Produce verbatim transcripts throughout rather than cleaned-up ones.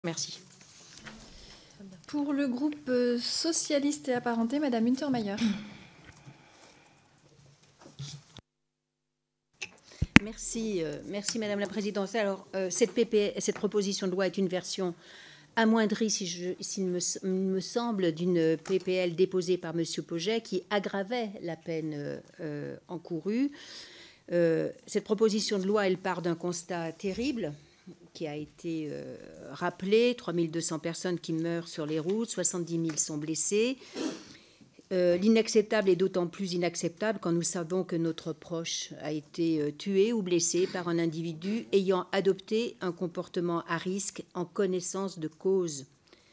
Merci. Pour le groupe socialiste et apparenté, Madame Untermaier. Merci, euh, merci Madame la Présidente. Alors, euh, cette, P P, cette proposition de loi est une version amoindrie, s'il si si me, me semble, d'une P P L déposée par Monsieur Pauget qui aggravait la peine euh, encourue. Euh, cette proposition de loi, elle part d'un constat terrible qui a été euh, rappelé, trois mille deux cents personnes qui meurent sur les routes, soixante-dix mille sont blessés. Euh, L'inacceptable est d'autant plus inacceptable quand nous savons que notre proche a été euh, tué ou blessé par un individu ayant adopté un comportement à risque en connaissance de cause.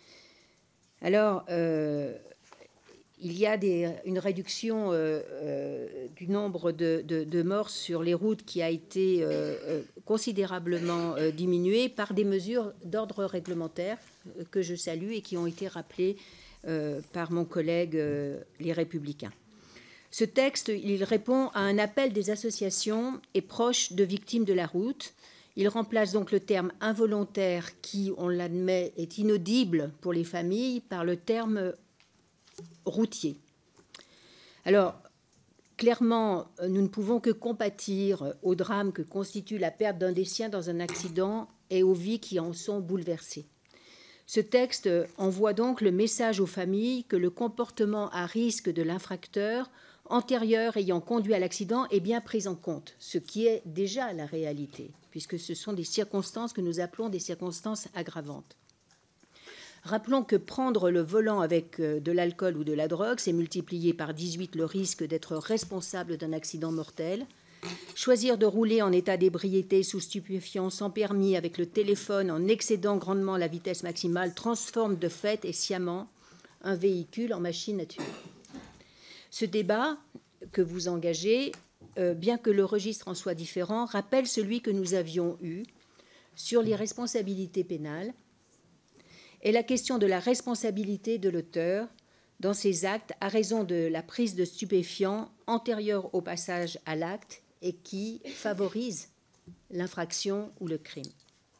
Alors, euh, il y a des, une réduction euh, euh, du nombre de, de, de morts sur les routes qui a été euh, euh, considérablement euh, diminuée par des mesures d'ordre réglementaire euh, que je salue et qui ont été rappelées euh, par mon collègue euh, Les Républicains. Ce texte, il répond à un appel des associations et proches de victimes de la route. Il remplace donc le terme involontaire qui, on l'admet, est inaudible pour les familles par le terme routier. Alors, clairement, nous ne pouvons que compatir au drame que constitue la perte d'un des siens dans un accident et aux vies qui en sont bouleversées. Ce texte envoie donc le message aux familles que le comportement à risque de l'infracteur antérieur ayant conduit à l'accident est bien pris en compte, ce qui est déjà la réalité, puisque ce sont des circonstances que nous appelons des circonstances aggravantes. Rappelons que prendre le volant avec de l'alcool ou de la drogue, c'est multiplier par dix-huit le risque d'être responsable d'un accident mortel. Choisir de rouler en état d'ébriété sous stupéfiants sans permis avec le téléphone en excédant grandement la vitesse maximale transforme de fait et sciemment un véhicule en machine à tuer. Ce débat que vous engagez, euh, bien que le registre en soit différent, rappelle celui que nous avions eu sur les responsabilités pénales et la question de la responsabilité de l'auteur dans ses actes à raison de la prise de stupéfiants antérieure au passage à l'acte et qui favorise l'infraction ou le crime.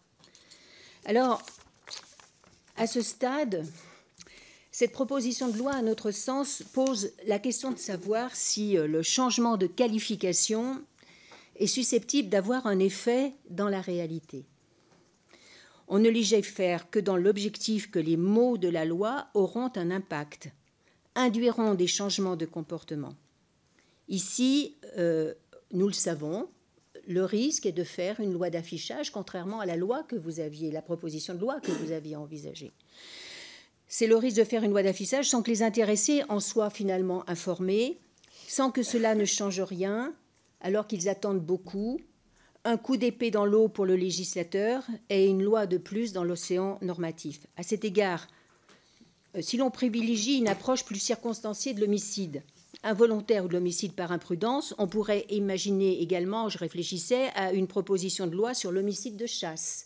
Alors, à ce stade, cette proposition de loi, à notre sens, pose la question de savoir si le changement de qualification est susceptible d'avoir un effet dans la réalité. On ne légifère que dans l'objectif que les mots de la loi auront un impact, induiront des changements de comportement. Ici, euh, nous le savons, le risque est de faire une loi d'affichage, contrairement à la loi que vous aviez, la proposition de loi que vous aviez envisagée. C'est le risque de faire une loi d'affichage sans que les intéressés en soient finalement informés, sans que cela ne change rien, alors qu'ils attendent beaucoup. Un coup d'épée dans l'eau pour le législateur et une loi de plus dans l'océan normatif. À cet égard, si l'on privilégie une approche plus circonstanciée de l'homicide involontaire ou de l'homicide par imprudence, on pourrait imaginer également, je réfléchissais, à une proposition de loi sur l'homicide de chasse,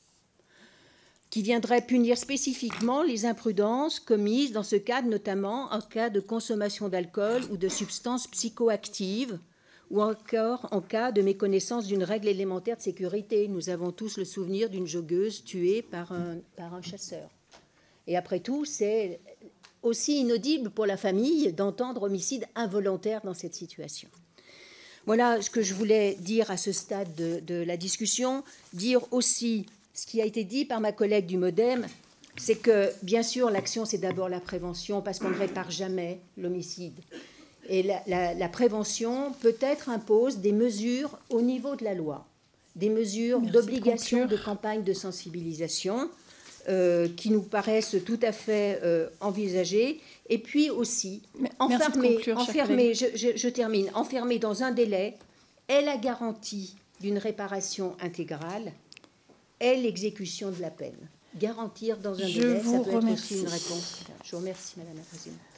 qui viendrait punir spécifiquement les imprudences commises dans ce cadre, notamment en cas de consommation d'alcool ou de substances psychoactives, ou encore en cas de méconnaissance d'une règle élémentaire de sécurité. Nous avons tous le souvenir d'une joggeuse tuée par un, par un chasseur. Et après tout, c'est aussi inaudible pour la famille d'entendre homicide involontaire dans cette situation. Voilà ce que je voulais dire à ce stade de, de la discussion. Dire aussi ce qui a été dit par ma collègue du MoDem, c'est que, bien sûr, l'action, c'est d'abord la prévention, parce qu'on ne répare jamais l'homicide. Et la, la, la prévention peut-être impose des mesures au niveau de la loi, des mesures d'obligation de campagne de sensibilisation euh, qui nous paraissent tout à fait euh, envisagées, et puis aussi enfermer, conclure, enfermer je, je, je termine, enfermer dans un délai est la garantie d'une réparation intégrale, est l'exécution de la peine. Garantir dans un je délai, vous ça peut remercie. être aussi une réponse. Je vous remercie, Madame la Présidente.